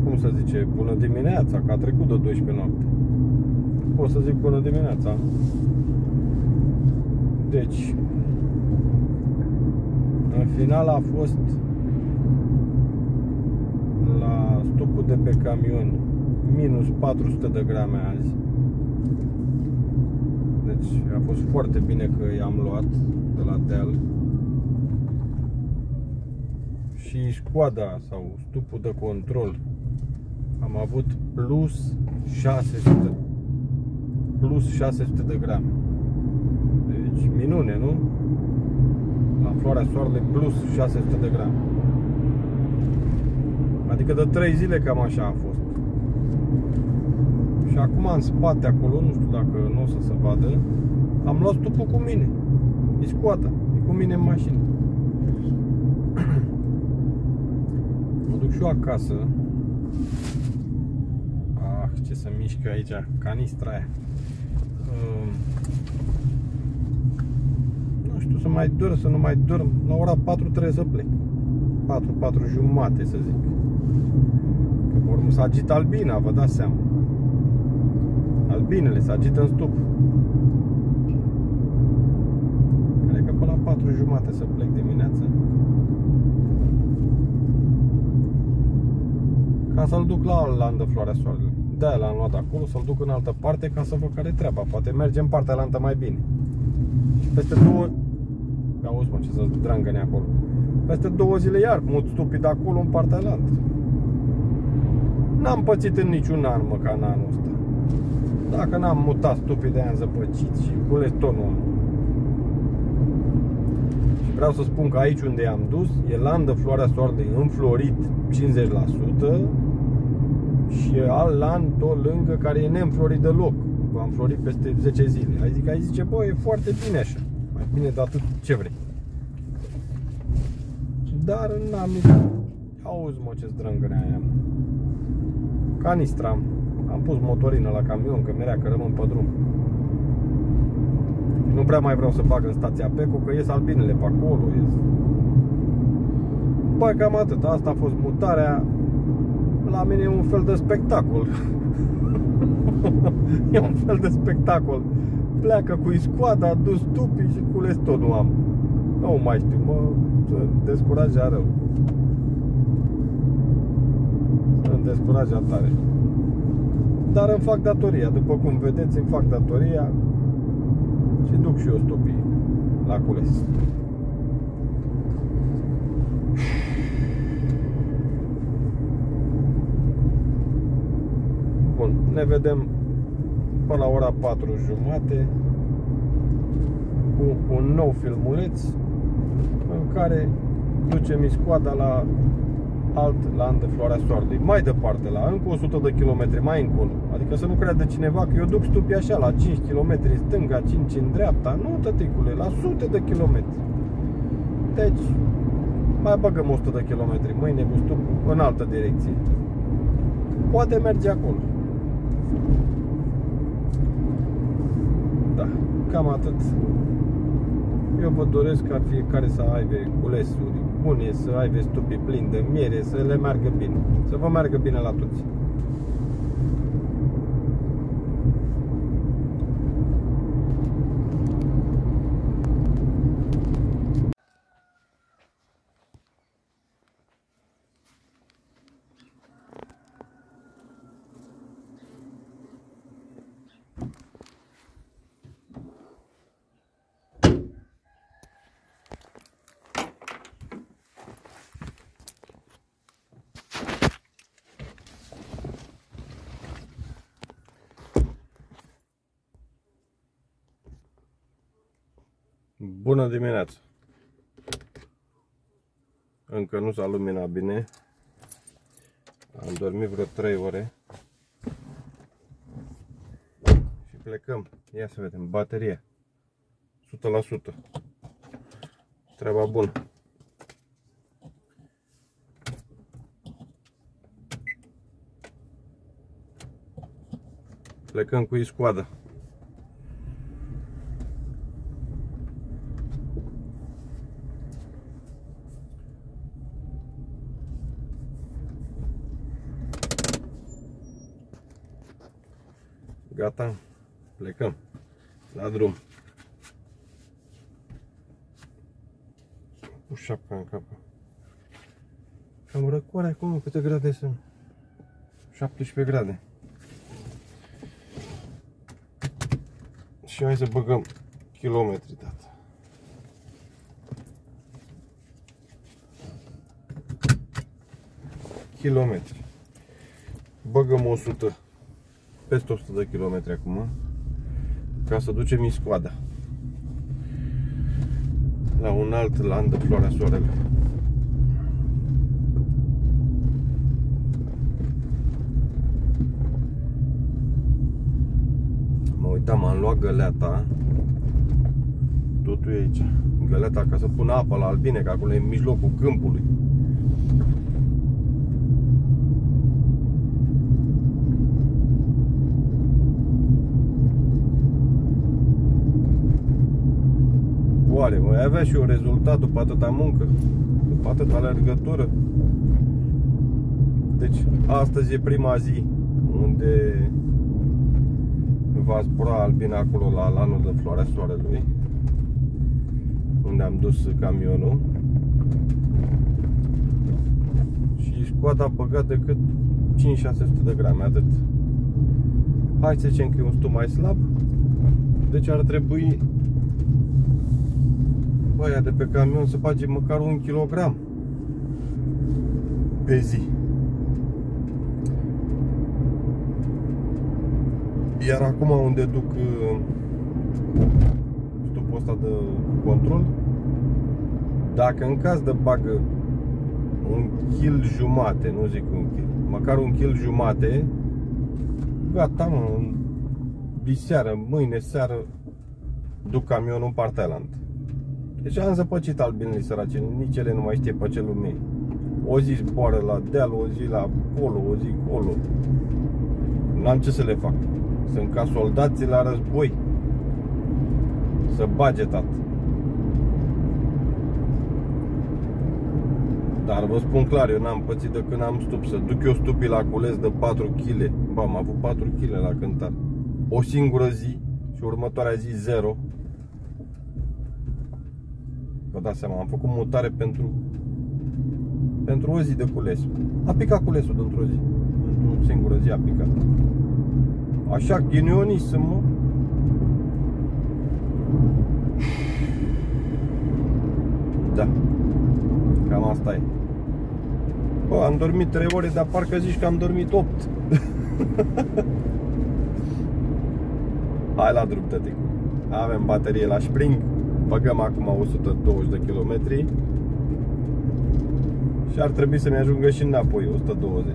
cum să zice, bună dimineața, că a trecut de 12 noapte. Pot să zic bună dimineața. Deci, în final a fost la stupul de pe camion minus 400 de grame azi. Deci a fost foarte bine că i-am luat de la deal. Și scoada sau stupul de control am avut plus 600 de grame. Deci minune, nu? La Floarea Soarelui plus 600 de grame. Adică de 3 zile cam așa a fost. Și acum în spate acolo, nu știu dacă nu o să se vadă, am luat stupul cu mine. E scoata, e cu mine în mașină. Mă duc și eu acasă. Ce se mișcă aici, canistra aia. Nu știu, să mai dorm, să nu mai dorm. La ora 4 trebuie să plec. 4 jumate, să zic. Că pe urmă se agită albina, vă dați seama. Albinele se agită în stup. Cred că până la 4 jumate să plec dimineața. Ca să-l duc la alt lan de Floarea Soarelui. De-aia l-am luat acolo, să-l duc în altă parte ca să văd care treaba. Poate merge în partea alaltă mai bine. Și peste 2... Auzi, mă, ce să drangăne acolo. Peste 2 zile iar mut stupid acolo în partea alaltă. N-am pățit în niciun an, mă, ca în anul ăsta. Dacă n-am mutat stupid, de-aia am zăpăcit și cules tonul. Și vreau să spun că aici unde i-am dus e lan de Floarea Soarelui înflorit 50%. Și alt lan tot lângă care e neînflorit deloc. Am florit peste 10 zile. Adică ai zice, bă, e foarte bine așa. Mai bine de atât ce vrei. Dar n-am nici... Auzi, mă, ce zdrângănea aia. Canistra. Am pus motorină la camion, că merea că rămân pe drum. Nu prea mai vreau să bag în stația Peco, că ies albinele pe acolo. Băi, cam atât. Asta a fost mutarea. La mine e un fel de spectacol. E un fel de spectacol. Pleacă cu iscoada, dus stupii și cules tot, nu am. Nu mai știu, mă descuraja rău. Îmi descuraja tare. Dar îmi fac datoria, după cum vedeți, îmi fac datoria și duc și eu stupii la cules. Bun, ne vedem până la ora 4 jumate cu un nou filmuleț în care ducem iscoada la alt lan de Floarea Soarelui, mai departe, la încă 100 de kilometri mai încolo. Adică să nu creadă cineva că eu duc stupii așa la 5 km în stânga, 5 în dreapta. Nu, tăticule, la sute de kilometri. Deci mai băgăm 100 de kilometri mâine cu stupul în altă direcție. Poate merge acolo. Da, cam atât. Eu vă doresc ca fiecare să aibă culesuri bune, să aibă stupii plini de miere, să le meargă bine. Să vă meargă bine la toți. Bună dimineața! Încă nu s-a luminat bine. Am dormit vreo 3 ore. Și plecăm. Ia să vedem. Bateria 100%. Treaba bună. Plecăm cu iscoada. Gata, plecăm la drum. Cu șapca în cap. Cam răcoare acum, câte grade sunt? 17 grade. Și hai să băgăm kilometri, tata. Kilometri. Băgăm 100, peste 100 de kilometri acum, ca să ducem iscoada la un alt lan de Floarea Soarelui. Mă uitam, am luat găleata. Totul e aici. Găleata ca să pun apă la albine, că acolo e în mijlocul câmpului. Oare voi avea și un rezultat după atâta muncă, după atâta alergătură? Deci astăzi e prima zi unde va zbura albina acolo la lanul de Floarea Soarelui, unde am dus camionul. Și scoada a băgat decât 5-600 de grame, atât. Hai să zicem că e un stup mai slab, deci ar trebui aia de pe camion să bage măcar 1 kg pe zi. Iar acum unde duc stupul ăsta de control, dacă în caz de bagă 1,5 kg, nu zic 1 kg, măcar 1,5 kg, gata, mă, diseară, mâine seară duc camionul în partea aia. Deci am zăpăcit albinele săracine, nici ele nu mai știe pe ce lume. O zi zboară la deal, o zi la acolo, o zi acolo. N-am ce să le fac. Sunt ca soldații la război. Să bage, tată. Dar vă spun clar, eu n-am pățit de când am stup. Să duc eu stupii la cules de 4 kg. Ba, am avut 4 kg la cântar. O singură zi și următoarea zi 0. Vă dați seama, am făcut mutare pentru o zi de cules. A picat culesul dintr-o zi. Într-o singură zi a picat. Așa, ghinionist, mă. Da. Cam asta e. Bă, am dormit 3 ore, dar parcă zici că am dormit 8. Hai la drum, tăticu. Avem baterie la Spring. Băgăm acum 120 de kilometri și ar trebui să ne ajungă și înapoi 120.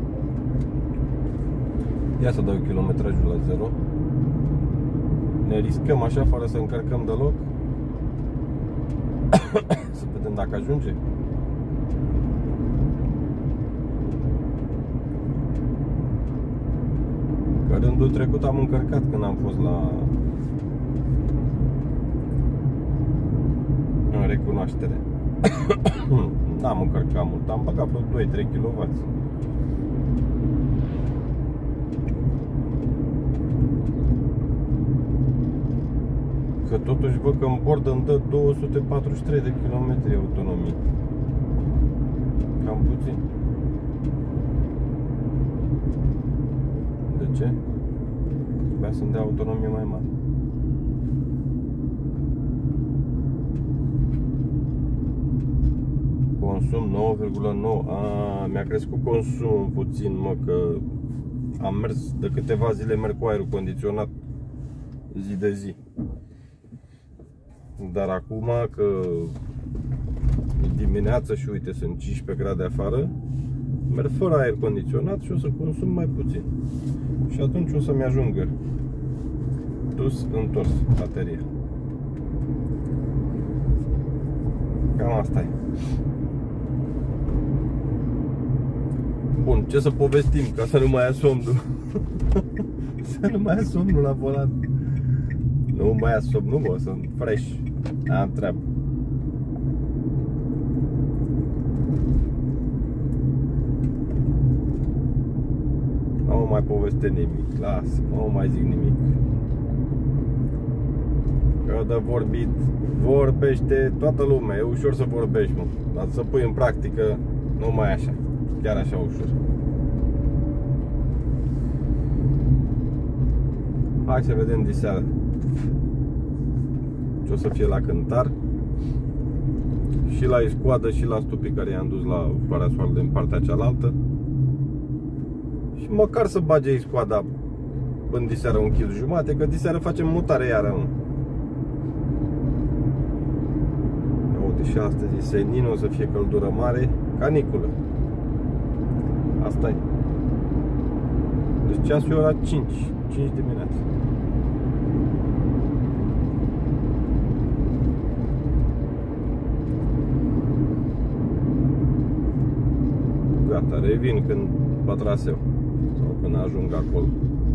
Ia să dau kilometrajul la 0. Ne riscăm așa fără să încărcăm deloc. Să vedem dacă ajunge. Că rândul trecut am încărcat când am fost la recunoaștere. N-am încărcat mult, am băgat vreo 2-3 kW. Că totuși văd că în bord îmi dă 243 de km autonomie. Cam puțin. De ce? Trebuia să-mi dea autonomie mai mare. Consum 9,9. Mi-a crescut consumul puțin, mă, că am mers de câteva zile, merg cu aerul condiționat zi de zi. Dar acum că e dimineață și uite, sunt 15 grade afară, merg fără aer condiționat și o să consum mai puțin. Și atunci o să-mi ajungă dus, întors bateria. Cam asta e. Bun, ce să povestim ca să nu mai ia somnul? Să nu mai ia somnul la volan. Nu mai ia somnul, bă, sunt fresh. Am treabă. mai poveste nimic. Lasă, nu mai zic nimic. Că de vorbit, vorbește toată lumea. E ușor să vorbești, mă. Dar să pui în practică, nu mai așa. Chiar așa ușor. Hai să vedem diseară ce o să fie la cântar. Și la Iscoadă și la Stupii, care i-am dus la Floarea Soarelui în partea cealaltă. Și măcar să bage Iscoada în diseară 1,5 kg, că diseară facem mutare iară, mă. Uite, și astăzi e senin, o să fie căldură mare, caniculă. Asta e. Deci ceasul e ora 5 dimineața. Gata, revin când la traseu sau când ajung acolo.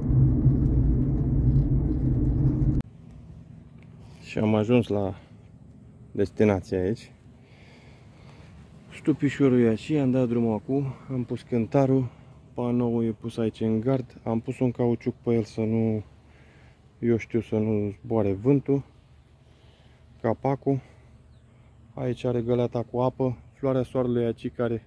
Și am ajuns la destinația aici. Stupișorul e aici, am dat drumul acum, am pus cântarul, panoul e pus aici în gard, am pus un cauciuc pe el să nu, eu știu, să nu zboare vântul, capacul, aici are găleata cu apă, Floarea Soarelui e aici, care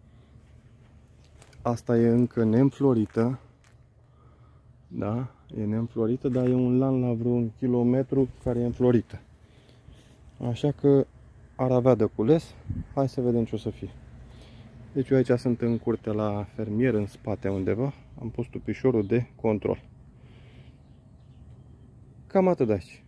asta e încă neînflorită, da, e neînflorită, dar e un lan la vreun kilometru care e înflorită. Așa că ar avea de cules. Hai să vedem ce o să fie. Deci eu aici sunt în curte la fermier, în spate undeva. Am pus tupișorul de control. Cam atât de aici.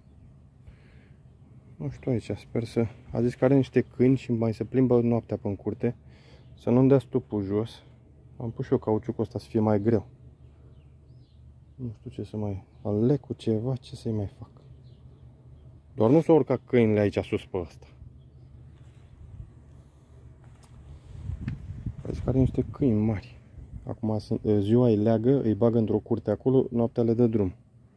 Nu știu aici, sper să... A zis că are niște câini și mai se plimbă noaptea pe în curte. Să nu-mi dea stupul jos. Am pus și eu cauciucul ăsta să fie mai greu. Nu știu ce să mai... Alec cu ceva, ce să-i mai fac. Doar nu s-au urcat câinile aici sus pe ăsta. Zic că are niște câini mari. Acum ziua îi leagă, îi bagă într-o curte acolo, noaptea le dă drum.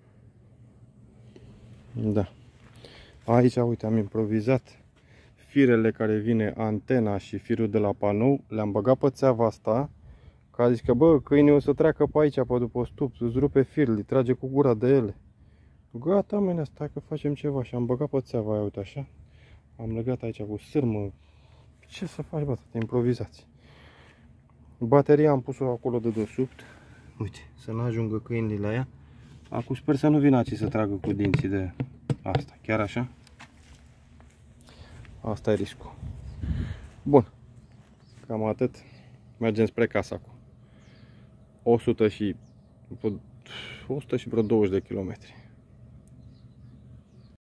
Da. Aici, uite, am improvizat firele care vine antena și firul de la panou. Le-am băgat pe țeava asta. Că a zis că, bă, câinii o să treacă pe aici, pe după stup, să-ți rupe firul, îi trage cu gura de ele. Gata, mâine, stai că facem ceva. Și am băgat pe țeava aia, uite așa. Am legat aici cu sârmă. Ce să faci, bă, te improvizați. Bateria am pus-o acolo de desubt. Uite, să nu ajungă câinii la ea. Acum sper să nu vină aici să tragă cu dinții de asta. Chiar așa? Asta e riscul. Bun. Cam atât. Mergem spre casa acum. 100 și vreo 20 de kilometri.